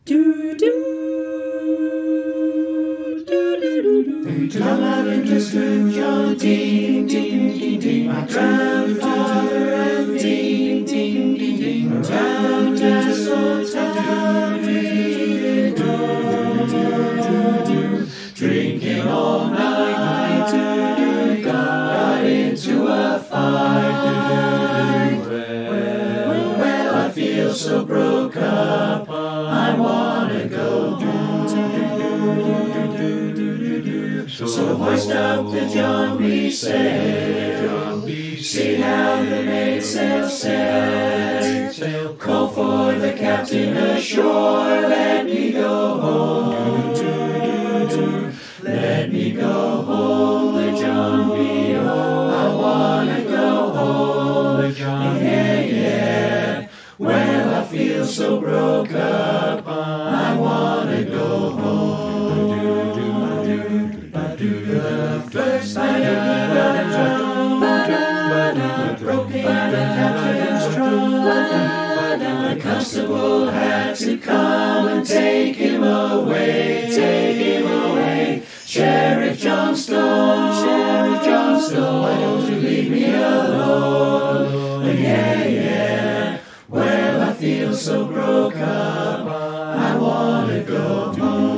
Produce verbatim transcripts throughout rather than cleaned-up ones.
Do do do do do do. Come out into Sloop John, ding ding ding ding. My grandfather and ding ding ding ding. Around Nassau town we go, drinking all night. Got into a fight. Well, I feel so broke up. I wanna go. So hoist up the John B sail. See how the mainsail sail. Call for the captain ashore. Let me go home. Let me go home, the John B. Oh, I wanna go home. Yeah, yeah. Well, I feel so broke up. I wanna go home. The first night of the broken the captain's trunk. The constable had to come and take him away, take him away. Sheriff Johnstone, Sheriff Johnstone, why don't you leave me alone? Yeah, yeah. Well, I feel so broke up. I wanna go home.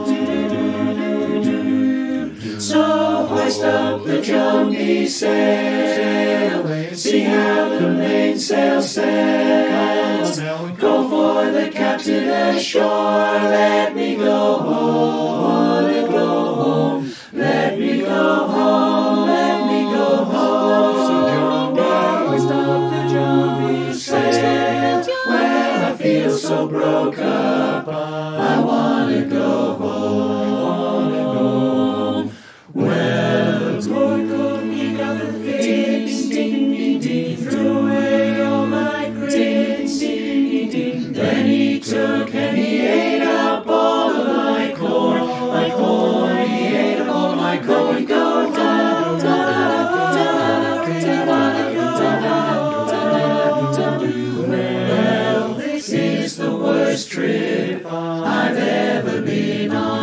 So hoist up the John B sail. See how the mainsail sails. Call for the captain ashore. Let me go home. Wanna go home. Let me go home. Let me go home. Hoist up the John B sail. Well, I feel so broke up. I wanna go home. Wanna go home. Well, going, going, he got the fix, ding, ding, ding, threw away all my grits, ding, ding, ding. Then he took and he ate up all of my corn, my corn, he ate up all my corn. Go down, down, down, well, this is the worst trip I've ever been on.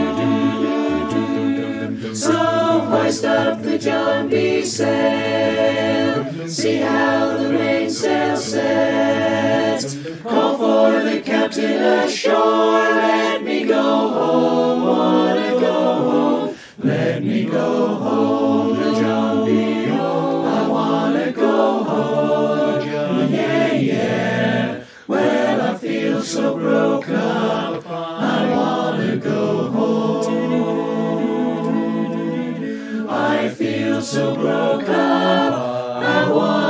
So hoist up the John B sail. See how the mainsail sets. Call for the captain ashore. Let me go home. Wanna go home. Let me go home. The John B. Oh, I wanna go home. Yeah, yeah. Well, I feel so broke up. I wanna go home. I feel so broke up. I want